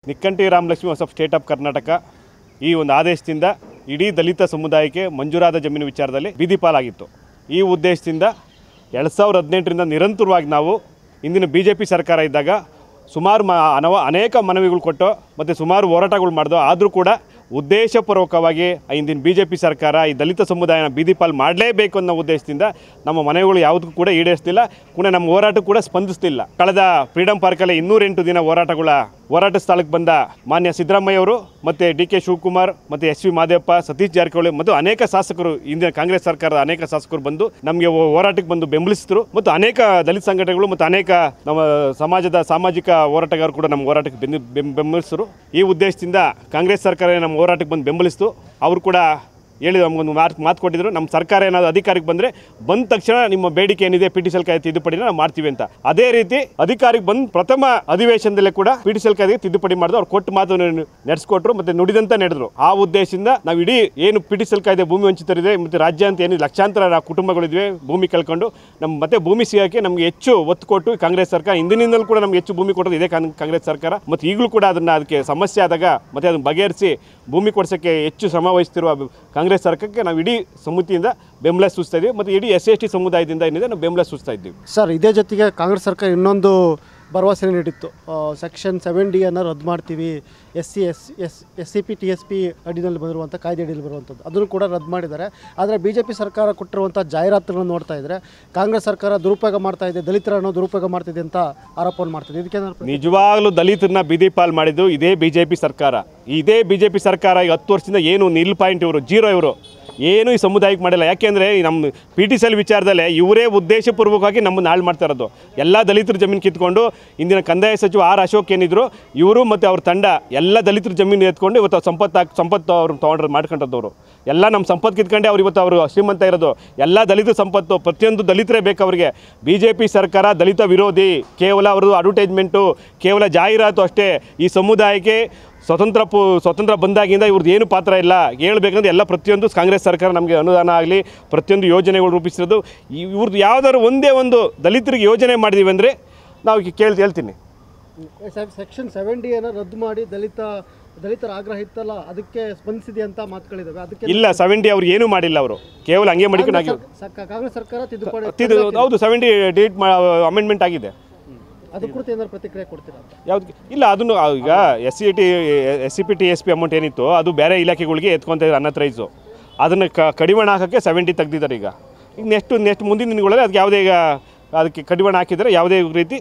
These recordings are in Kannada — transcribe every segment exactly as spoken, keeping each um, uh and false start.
ನಿಕ್ಕಂಟಿ ರಾಮಲಕ್ಷ್ಮಿ ಹೊಸಬ್ ಸ್ಟೇಟ್ ಆಫ್ ಕರ್ನಾಟಕ ಈ ಒಂದು ಆದೇಶದಿಂದ ಇಡೀ ದಲಿತ ಸಮುದಾಯಕ್ಕೆ ಮಂಜೂರಾದ ಜಮೀನು ವಿಚಾರದಲ್ಲಿ ಬೀದಿ ಪಾಲಾಗಿತ್ತು. ಈ ಉದ್ದೇಶದಿಂದ ಎರಡು ಸಾವಿರದ ಹದಿನೆಂಟರಿಂದ ನಿರಂತರವಾಗಿ ನಾವು ಇಂದಿನ ಬಿ ಜೆ ಪಿ ಸರ್ಕಾರ ಇದ್ದಾಗ ಸುಮಾರು ಮ ಅನವ ಅನೇಕ ಮನವಿಗಳು ಕೊಟ್ಟು ಮತ್ತು ಸುಮಾರು ಹೋರಾಟಗಳು ಮಾಡಿದೋ, ಆದರೂ ಕೂಡ ಉದ್ದೇಶಪೂರ್ವಕವಾಗಿ ಇಂದಿನ ಬಿ ಜೆ ಪಿ ಸರ್ಕಾರ ಈ ದಲಿತ ಸಮುದಾಯನ ಬೀದಿ ಪಾಲು ಮಾಡಲೇಬೇಕು ಅನ್ನೋ ಉದ್ದೇಶದಿಂದ ನಮ್ಮ ಮನೆಗಳು ಯಾವುದಕ್ಕೂ ಕೂಡ ಈಡೇರಿಸ್ತಿಲ್ಲ, ಕೂಡ ನಮ್ಮ ಹೋರಾಟಕ್ಕೆ ಕೂಡ ಸ್ಪಂದಿಸ್ತಿಲ್ಲ. ಕಳೆದ ಫ್ರೀಡಮ್ ಪಾರ್ಕಲ್ಲಿ ಇನ್ನೂರೆಂಟು ದಿನ ಹೋರಾಟಗಳ ಹೋರಾಟ ಸ್ಥಳಕ್ಕೆ ಬಂದ ಮಾನ್ಯ ಸಿದ್ದರಾಮಯ್ಯ ಅವರು ಮತ್ತು ಡಿ ಕೆ ಶಿವಕುಮಾರ್ ಮತ್ತು ಎಸ್ ವಿ ಮಾದೇವಪ್ಪ, ಸತೀಶ್ ಜಾರಕಿಹೊಳಿ ಮತ್ತು ಅನೇಕ ಶಾಸಕರು, ಇಂದಿನ ಕಾಂಗ್ರೆಸ್ ಸರ್ಕಾರದ ಅನೇಕ ಶಾಸಕರು ಬಂದು ನಮಗೆ ಹೋರಾಟಕ್ಕೆ ಬಂದು ಬೆಂಬಲಿಸಿದರು. ಮತ್ತು ಅನೇಕ ದಲಿತ ಸಂಘಟನೆಗಳು ಮತ್ತು ಅನೇಕ ನಮ್ಮ ಸಮಾಜದ ಸಾಮಾಜಿಕ ಹೋರಾಟಗಾರರು ಕೂಡ ನಮ್ಮ ಹೋರಾಟಕ್ಕೆ ಬೆಂಬ ಬೆಂಬಲಿಸಿದರು. ಈ ಉದ್ದೇಶದಿಂದ ಕಾಂಗ್ರೆಸ್ ಸರ್ಕಾರ ನಮ್ಮ ಹೋರಾಟಕ್ಕೆ ಬಂದು ಬೆಂಬಲಿಸಿತು. ಅವರು ಕೂಡ ಹೇಳಿ ನಮಗೊಂದು ಮಾತು ಮಾತು ಕೊಟ್ಟಿದ್ರು, ನಮ್ಮ ಸರ್ಕಾರ ಏನಾದರೂ ಅಧಿಕಾರಕ್ಕೆ ಬಂದರೆ ಬಂದ ತಕ್ಷಣ ನಿಮ್ಮ ಬೇಡಿಕೆ ಏನಿದೆ ಪಿ ಟಿ ಸಿ ಎಲ್ ಕಾಯ್ದೆ ತಿದ್ದುಪಡಿನ ನಾವು ಮಾಡ್ತೀವಿ ಅಂತ. ಅದೇ ರೀತಿ ಅಧಿಕಾರಕ್ಕೆ ಬಂದು ಪ್ರಥಮ ಅಧಿವೇಶನದಲ್ಲೇ ಕೂಡ ಪಿ ಟಿ ಸಿ ಎಲ್ ಕಾಯ್ದೆಗೆ ತಿದ್ದುಪಡಿ ಮಾಡಿದ್ರು. ಅವ್ರು ಕೊಟ್ಟು ಮಾತು ನಡೆಸ್ಕೊಟ್ರು ಮತ್ತು ನುಡಿದಂತ ನಡೆದ್ರು. ಆ ಉದ್ದೇಶದಿಂದ ನಾವು ಇಡೀ ಏನು ಪಿ ಟಿ ಸಿ ಎಲ್ ಕಾಯ್ದೆ ಭೂಮಿ ವಂಚಿತರಿದೆ ಮತ್ತು ರಾಜ್ಯ ಅಂತ ಏನಿದೆ ಲಕ್ಷಾಂತರ ಕುಟುಂಬಗಳಿದ್ವಿ ಭೂಮಿ ಕಳ್ಕೊಂಡು, ನಮ್ಮ ಮತ್ತೆ ಭೂಮಿ ಸಿಗೋಕ್ಕೆ ನಮಗೆ ಹೆಚ್ಚು ಒತ್ತು ಕೊಟ್ಟು ಕಾಂಗ್ರೆಸ್ ಸರ್ಕಾರ ಹಿಂದಿನಿಂದಲೂ ಕೂಡ ನಮ್ಗೆ ಹೆಚ್ಚು ಭೂಮಿ ಕೊಡೋದು ಇದೇ ಕಾಂಗ್ರೆಸ್ ಸರ್ಕಾರ. ಮತ್ತು ಈಗಲೂ ಕೂಡ ಅದನ್ನು ಅದಕ್ಕೆ ಸಮಸ್ಯೆ ಆದಾಗ ಮತ್ತು ಅದನ್ನು ಬಗೆಹರಿಸಿ ಭೂಮಿ ಕೊಡಿಸೋಕ್ಕೆ ಹೆಚ್ಚು ಶ್ರಮ ವಹಿಸ್ತಿರುವ ಕಾಂಗ್ರೆಸ್ ಸರ್ಕಾರಕ್ಕೆ ನಾವು ಇಡೀ ಸಮಿತಿಯಿಂದ ಬೆಂಬಲ ಸೂಚಿಸ್ತಾ ಇದ್ದೀವಿ. ಮತ್ತು ಇಡೀ ಎಸ್ ಸಿ ಎಸ್ ಟಿ ಸಮುದಾಯದಿಂದ ಏನಿದೆ ನಾವು ಬೆಂಬಲ ಸೂಚಿಸ್ತಾ ಇದ್ದೀವಿ. ಸರ್, ಇದೇ ಜೊತೆಗೆ ಕಾಂಗ್ರೆಸ್ ಸರ್ಕಾರ ಇನ್ನೊಂದು ಭರವಸೆ ನೀಡಿತ್ತು, ಸೆಕ್ಷನ್ ಸೆವೆನ್ ಡಿ ಅನ್ನು ರದ್ದು ಮಾಡ್ತೀವಿ, S C S S S C P T S P ಅಡಿನಲ್ಲಿ ಬಂದಿರುವಂಥ ಕಾಯ್ದೆ ಅಡಿಯಲ್ಲಿ ಬರುವಂಥದ್ದು, ಅದನ್ನು ಕೂಡ ರದ್ದು ಮಾಡಿದ್ದಾರೆ. ಆದರೆ ಬಿ ಜೆ ಪಿ ಸರ್ಕಾರ ಕೊಟ್ಟಿರುವಂಥ ಜಾಹೀರಾತುಗಳನ್ನು ನೋಡ್ತಾ ಇದ್ದರೆ ಕಾಂಗ್ರೆಸ್ ಸರ್ಕಾರ ದುರುಪಯೋಗ ಮಾಡ್ತಾ ಇದೆ, ದಲಿತರನ್ನು ದುರುಪಯೋಗ ಮಾಡ್ತಿದೆ ಅಂತ ಆರೋಪವನ್ನು ಮಾಡ್ತಿದೆ. ಇದಕ್ಕೆ ನಿಜವಾಗ್ಲೂ ದಲಿತರನ್ನ ಬೀದಿ ಪಾಲ್ ಮಾಡಿದ್ದು ಇದೇ ಬಿ ಜೆ ಪಿ ಸರ್ಕಾರ. ಇದೇ ಬಿ ಜೆ ಪಿ ಸರ್ಕಾರ ಈಗ ಹತ್ತು ವರ್ಷದಿಂದ ಏನು ನಿಲ್ ಪಾಯಿಂಟ್ ಇವರು ಜೀರೋ ಇವರು ಏನು ಈ ಸಮುದಾಯಕ್ಕೆ ಮಾಡಿಲ್ಲ. ಯಾಕೆಂದರೆ ನಮ್ಮ ಪಿ ಟಿ ಸಿ ಎಲ್ ವಿಚಾರದಲ್ಲೇ ಇವರೇ ಉದ್ದೇಶಪೂರ್ವಕವಾಗಿ ನಮ್ಮನ್ನು ಹಾಳು ಮಾಡ್ತಾ ಇರೋದು. ಎಲ್ಲ ದಲಿತರ ಜಮೀನು ಕಿತ್ಕೊಂಡು ಇಂದಿನ ಕಂದಾಯ ಸಚಿವ ಆರ್ ಅಶೋಕ್ ಏನಿದ್ರು ಇವರು ಮತ್ತು ಅವ್ರ ತಂಡ ಎಲ್ಲ ದಲಿತರ ಜಮೀನು ಎತ್ಕೊಂಡು ಇವತ್ತು ಸಂಪತ್ತು ಹಾಕಿ ಸಂಪತ್ತು ಅವ್ರು ತೊಗೊಂಡ್ರೆ ಮಾಡ್ಕೊಂಡವ್ರು ಎಲ್ಲ ನಮ್ಮ ಸಂಪತ್ತು ಕಿತ್ಕೊಂಡೆ ಅವ್ರು ಇವತ್ತು ಅವರು ಶ್ರೀಮಂತ ಇರೋದು. ಎಲ್ಲ ದಲಿತ ಸಂಪತ್ತು ಪ್ರತಿಯೊಂದು ದಲಿತರೇ ಬೇಕು ಅವರಿಗೆ. ಬಿ ಜೆ ಪಿ ಸರ್ಕಾರ ದಲಿತ ವಿರೋಧಿ, ಕೇವಲ ಅವ್ರದ್ದು ಅಡ್ವರ್ಟೈಸ್ಮೆಂಟು, ಕೇವಲ ಜಾಹೀರಾತು ಅಷ್ಟೇ. ಈ ಸಮುದಾಯಕ್ಕೆ ಸ್ವತಂತ್ರ ಪು ಸ್ವತಂತ್ರ ಬಂದಾಗಿಂದ ಇವ್ರದ್ದು ಏನು ಪಾತ್ರ ಇಲ್ಲ. ಹೇಳ್ಬೇಕಂದ್ರೆ ಎಲ್ಲ ಪ್ರತಿಯೊಂದು ಕಾಂಗ್ರೆಸ್ ಸರ್ಕಾರ ನಮಗೆ ಅನುದಾನ ಆಗಲಿ ಪ್ರತಿಯೊಂದು ಯೋಜನೆಗಳು ರೂಪಿಸಿರೋದು. ಇವ್ರದ್ದು ಯಾವುದಾದ್ರು ಒಂದೇ ಒಂದು ದಲಿತರಿಗೆ ಯೋಜನೆ ಮಾಡಿದೀವಿ ಅಂದರೆ ನಾವು ಕೇಳಿ ಹೇಳ್ತೀನಿ. ಸೆಕ್ಷನ್ ಸೆವೆನ್ ಡಿ ಅನ್ನು ರದ್ದು ಮಾಡಿ ದಲಿತ ದಲಿತರ ಆಗ್ರಹ ಇತ್ತಲ್ಲ, ಅದಕ್ಕೆ ಸ್ಪಂದಿಸಿದೆ ಅಂತ ಮಾತುಗಳಿದ್ದಾವೆ. ಅದಕ್ಕೆ ಇಲ್ಲ, ಸೆವೆನ್ ಡಿ ಅವ್ರು ಏನೂ ಮಾಡಿಲ್ಲ. ಅವರು ಕೇವಲ ಹಂಗೆ ಮಾಡಿಕೊಂಡು ಕಾಂಗ್ರೆಸ್ ಸರ್ಕಾರ ತಿದ್ದುಪಡಿ ಹೌದು ಸೆವೆನ್ ಡಿ ಡೇಟ್ ಅಮೆಂಡ್ಮೆಂಟ್ ಆಗಿದೆ. ಅದ್ರ ಕುರಿತು ಏನಾದ್ರು ಪ್ರತಿಕ್ರಿಯೆ ಕೊಡ್ತೀರಾ? ಯಾವ್ದು ಇಲ್ಲ, ಅದನ್ನು ಈಗ S C T S C P T S P amount ಏನಿತ್ತು ಅದು ಬೇರೆ ಇಲಾಖೆಗಳಿಗೆ ಎತ್ಕೊತಿದ್ದಾರೆ ಅನ್ಅಥರೈಸು. ಅದನ್ನು ಕ ಕಡಿವಾಣ ಹಾಕೋಕ್ಕೆ ಸೆವೆಂಟಿ ತೆಗ್ದಿದ್ದಾರೆ. ಈಗ ಈಗ ನೆಕ್ಸ್ಟ್ ನೆಕ್ಸ್ಟ್ ಮುಂದಿನ ದಿನಗಳಲ್ಲಿ ಅದಕ್ಕೆ ಯಾವುದೇ ಈಗ ಅದಕ್ಕೆ ಕಡಿವಾಣ ಹಾಕಿದರೆ ಯಾವುದೇ ರೀತಿ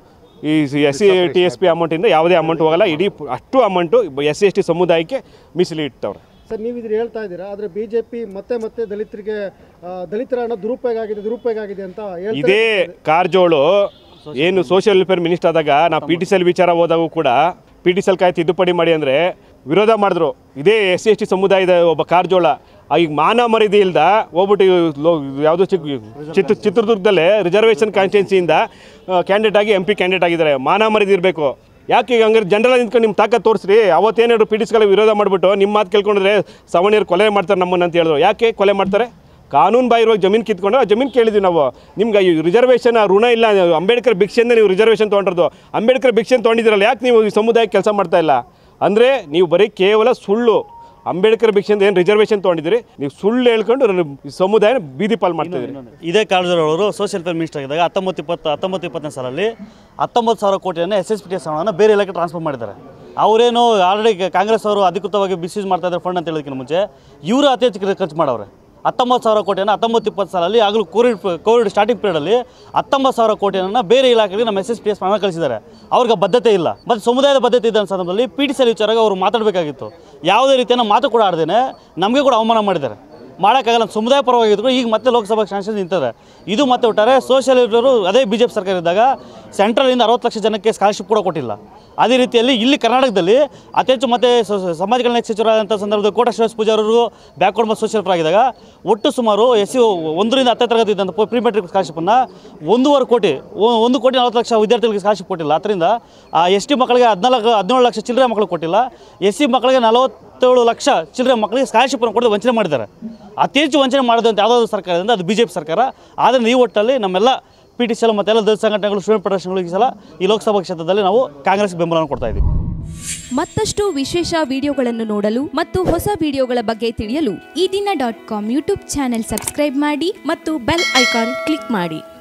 ಈ S C T S P ಅಮೌಂಟಿಂದ ಯಾವುದೇ ಅಮೌಂಟ್ ಹೋಗಲ್ಲ. ಇಡೀ ಅಷ್ಟು amount S C S T ಸಮುದಾಯಕ್ಕೆ ಮೀಸಲಿಟ್ಟವ್ರೆ. ಸರ್, ನೀವು ಇದ್ರ ಹೇಳ್ತಾ ಇದ್ದೀರಾ, ಆದರೆ ಬಿ ಜೆ ಪಿ ಮತ್ತೆ ಮತ್ತೆ ದಲಿತರಿಗೆ ದಲಿತರ ಹಣ ದುರುಪಯೋಗ ಆಗಿದೆ ದುರುಪಯೋಗ ಆಗಿದೆ ಅಂತ ಇದೇ ಕಾರಜೋಳು ಏನು ಸೋಷಿಯಲ್ ವೆಲ್ಫೇರ್ ಮಿನಿಸ್ಟರ್ ಆದಾಗ ನಾವು ಪಿ ಟಿ ಸಿ ಎಲ್ ವಿಚಾರ ಹೋದಾಗೂ ಕೂಡ ಪಿ ಟಿ ಸಿ ಎಲ್ ಕಾಯ್ದೆ ತಿದ್ದುಪಡಿ ಮಾಡಿ ಅಂದರೆ ವಿರೋಧ ಮಾಡಿದ್ರು. ಇದೇ ಎಸ್ ಸಿ ಎಸ್ ಟಿ ಸಮುದಾಯದ ಒಬ್ಬ ಕಾರಜೋಳ ಈಗ ಮಾನ ಮರ್ಯಾದೆ ಇಲ್ದ ಹೋಗ್ಬಿಟ್ಟು ಯಾವುದೋ ಚಿಕ್ಕ ಚಿತ್ರ ಚಿತ್ರದುರ್ಗದಲ್ಲೇ ರಿಸರ್ವೇಷನ್ ಕಾನ್ಸ್ಟಿಟ್ಯೂನ್ಸಿಯಿಂದ ಕ್ಯಾಂಡಿಡೇಟ್ ಆಗಿ ಎಂ ಪಿ ಕ್ಯಾಂಡಿಡೇಟ್ ಆಗಿದ್ದಾರೆ. ಮಾನ ಮರ್ಯಾದೆ ಇರಬೇಕು. ಯಾಕೆ ಈಗ ಹಂಗಾರೆ ಜನರಲ್ ನಿಂತ್ಕೊಂಡು ನಿಮ್ಮ ತಾಕತ್ತು ತೋರಿಸ್ರಿ. ಅವತ್ತೇನೇಳು ಪಿ ಟಿ ಸಿಗಳ ವಿರೋಧ ಮಾಡಿಬಿಟ್ಟು ನಿಮ್ಮ ಮಾತು ಕೇಳ್ಕೊಂಡ್ರೆ ಸವಣಿಯರು ಕೊಲೆ ಮಾಡ್ತಾರೆ ನಮ್ಮನ್ನು ಅಂತ ಹೇಳಿದ್ರು. ಯಾಕೆ ಕೊಲೆ ಮಾಡ್ತಾರೆ? ಕಾನೂನು ಬಾಹಿರವಾಗಿ ಜಮೀನು ಕಿತ್ಕೊಂಡು ಆ ಜಮೀನು ಕೇಳಿದ್ವಿ ನಾವು. ನಿಮ್ಗೆ ರಿಸರ್ವೇಷನ್ ಋಣ ಇಲ್ಲ, ಅಂಬೇಡ್ಕರ್ ಭಿಕ್ಷೆಯಿಂದ ನೀವು ರಿಸರ್ವೇಷನ್ ತೊಗೊಂಡ್ರದು. ಅಂಬೇಡ್ಕರ್ ಭಿಕ್ಷೆನ ತೊಗೊಂಡಿದ್ದೀರಲ್ಲ, ಯಾಕೆ ನೀವು ಈ ಸಮುದಾಯಕ್ಕೆ ಕೆಲಸ ಮಾಡ್ತಾ ಇಲ್ಲ ಅಂದರೆ ನೀವು ಬರೀ ಕೇವಲ ಸುಳ್ಳು. ಅಂಬೇಡ್ಕರ್ ಭಿಕ್ಷೆಯಿಂದ ಏನು ರಿಸರ್ವೇಷನ್ ತೊಗೊಂಡಿದ್ದೀರಿ, ನೀವು ಸುಳ್ಳು ಹೇಳ್ಕೊಂಡು ಸಮುದಾಯನ ಬೀದಿ ಪಾಲ್ ಮಾಡ್ತಿದ್ದೀರಿ. ಇದೇ ಕಾರಜೋಳವರು ಸೋಷಿಯಲ್ ವೆಲ್ಫೇರ್ ಮಿನಿಸ್ಟರ್ ಆಗಿದ್ದಾಗ ಹತ್ತೊಂಬತ್ತು ಇಪ್ಪತ್ತು ಹತ್ತೊಂಬತ್ತು ಇಪ್ಪತ್ತನೇ ಸಾಲಲ್ಲಿ ಹತ್ತೊಂಬತ್ತು ಸಾವಿರ ಕೋಟಿಯನ್ನು S S P T S ಹಣವನ್ನು ಬೇರೆ ಇಲಾಖೆ ಟ್ರಾನ್ಸ್ಫರ್ ಮಾಡಿದ್ದಾರೆ. ಅವರೇನು ಆಲ್ರೆಡಿ ಕಾಂಗ್ರೆಸ್ ಅವರು ಅಧಿಕೃತವಾಗಿ ಮಿಸ್ಯೂಸ್ ಮಾಡ್ತಾ ಇದ್ದಾರೆ ಫಂಡ್ ಅಂತ ಹೇಳೋದಕ್ಕಿಂತ ಮುಂಚೆ ಇವರು ಅತಿ ಹೆಚ್ಚು ಖರ್ಚು ಮಾಡವ್ರೆ. ಹತ್ತೊಂಬತ್ತು ಸಾವಿರ ಕೋಟಿಯನ್ನು ಹತ್ತೊಂಬತ್ತು ಇಪ್ಪತ್ತು ಸಾಲಲ್ಲಿ ಆಗಲೂ ಕೋವಿಡ್ ಕೋವಿಡ್ ಸ್ಟಾರ್ಟಿಂಗ್ ಪೀರಿಯಡಲ್ಲಿ ಹತ್ತೊಂಬತ್ತು ಸಾವಿರ ಕೋಟಿಯನ್ನು ಬೇರೆ ಇಲಾಖೆಗೆ ನಮ್ಮ ಎಸ್ ಎಸ್ ಪಿ ಎಸ್ ಹಣ ಕಳಿಸಿದ್ದಾರೆ. ಅವ್ರಿಗೆ ಬದ್ಧತೆ ಇಲ್ಲ. ಮತ್ತು ಸಮುದಾಯದ ಬದ್ಧತೆ ಇದ್ದ ಸಂದರ್ಭದಲ್ಲಿ ಪಿ ಟಿ ಸಿ ಎಲ್ ವಿಚಾರವಾಗಿ ಅವರು ಮಾತಾಡಬೇಕಾಗಿತ್ತು. ಯಾವುದೇ ರೀತಿಯ ಮಾತು ಕೂಡ ಆಡ್ದೇನೆ ನಮಗೆ ಕೂಡ ಅವಮಾನ ಮಾಡಿದ್ದಾರೆ. ಮಾಡೋಕ್ಕಾಗಲ್ಲ. ಸಮುದಾಯ ಪರವಾಗಿದ್ರು ಈಗ ಮತ್ತೆ ಲೋಕಸಭಾ ಚಾನ್ಸಸ್ ನಿಂತಿದೆ. ಇದು ಮತ್ತೆ ಬಿಟ್ಟಾರೆ ಸೋಷಿಯಲ್ ವೆಲ್ಫೇರು ಅದೇ ಬಿ ಜೆ ಪಿ ಸರ್ಕಾರ ಇದ್ದಾಗ ಸೆಂಟ್ರಲಿಂದ ಅರವತ್ತು ಲಕ್ಷ ಜನಕ್ಕೆ ಸ್ಕಾಲರ್ಶಿಪ್ ಕೂಡ ಕೊಟ್ಟಿಲ್ಲ. ಅದೇ ರೀತಿಯಲ್ಲಿ ಇಲ್ಲಿ ಕರ್ನಾಟಕದಲ್ಲಿ ಅತಿ ಹೆಚ್ಚು ಮತ್ತು ಸಮಾಜ ಕಲ್ಯಾಣ ಸಚಿವರಾದಂಥ ಸಂದರ್ಭದಲ್ಲಿ ಕೋಟ ಶ್ರೀನಿವಾಸ ಪೂಜಾರಿ ಅವರು ಬ್ಯಾಕ್ವರ್ಡ್ ಮತ್ತು ಸೋಷಿಯಲ್ ಆಗಿದ್ದಾಗ ಒಟ್ಟು ಸುಮಾರು ಎಸ್ ಸಿ ಒಂದರಿಂದ ಹತ್ತನೇ ತರಗತಿ ಇದ್ದಂಥ ಪ್ರೀ ಮೆಟ್ರಿಕ್ ಸ್ಕಾಲರ್ಶಿಪ್ಪನ್ನು ಒಂದೂವರೆ ಕೋಟಿ ಒಂದು ಕೋಟಿ ನಲವತ್ತು ಲಕ್ಷ ವಿದ್ಯಾರ್ಥಿಗಳಿಗೆ ಸ್ಕಾಲರ್ಶಿಪ್ ಕೊಟ್ಟಿಲ್ಲ. ಅದರಿಂದ ಆ ಎಸ್ ಟಿ ಮಕ್ಕಳಿಗೆ ಹದಿನಾಲ್ಕು ಹದಿನೇಳು ಲಕ್ಷ ಚಿಲ್ಲರೆ ಮಕ್ಕಳು ಕೊಟ್ಟಿಲ್ಲ. ಎಸ್ ಸಿ ಮಕ್ಕಳಿಗೆ ನಲವತ್ತೇಳು ಲಕ್ಷ ಚಿಲ್ಲರೆ ಮಕ್ಕಳಿಗೆ ಸ್ಕಾಲರ್ಶಿಪ್ಪನ್ನು ಕೊಡದೆ ವಂಚನೆ ಮಾಡಿದ್ದಾರೆ. ಅತಿ ಹೆಚ್ಚು ವಂಚನೆ ಮಾಡಿದಂಥ ಯಾವುದಾದ್ರು ಸರ್ಕಾರದಿಂದ ಅದು ಬಿ ಜೆ ಪಿ ಸರ್ಕಾರ. ಆದರೆ ಈ ಒಟ್ಟಲ್ಲಿ ನಮ್ಮೆಲ್ಲ ಪಿ ಟಿ ಸಿ ಎಲ್ ಮತ್ತು ಎಲ್ಲ ದಲಿತ ಸಂಘಟನೆಗಳು ಸ್ಟೂಡೆಂಟ್ ಫೆಡರೇಷನ್ಗಳು ಈ ಸಲ ಈ ಲೋಕಸಭಾ ಕ್ಷೇತ್ರದಲ್ಲಿ ನಾವು ಕಾಂಗ್ರೆಸ್ಗೆ ಬೆಂಬಲವನ್ನು ಕೊಡ್ತಾ ಇದ್ದೀವಿ. ಮತ್ತಷ್ಟು ವಿಶೇಷ ವಿಡಿಯೋಗಳನ್ನು ನೋಡಲು ಮತ್ತು ಹೊಸ ವಿಡಿಯೋಗಳ ಬಗ್ಗೆ ತಿಳಿಯಲು Ee Dina dot com YouTube channel subscribe ಮಾಡಿ ಮತ್ತು ಬೆಲ್ ಐಕಾನ್ ಕ್ಲಿಕ್ ಮಾಡಿ.